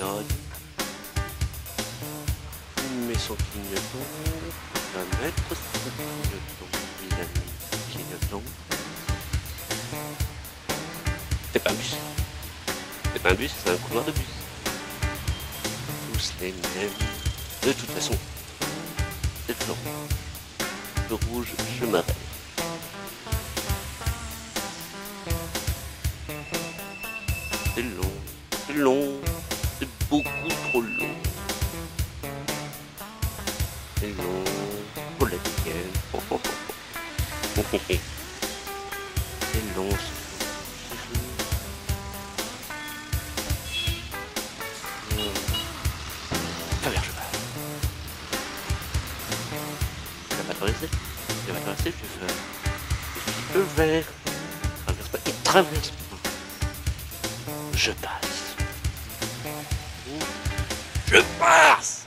pilote. Il met son clignotant. Il va mettre son clignotant. Il a mis son clignotant. C'est pas un bus. C'est pas un bus, c'est un couloir de bus. Tous les mêmes. De toute façon, c'est le rouge. Le rouge, je m'arrête. C'est long, c'est beaucoup trop long. C'est long pour la week-end. C'est long, Pas vers cheval. Il va pas traverser. Il va traverser, je suis vert. Il traverse pas. Il traverse pas. Je passe. Je passe.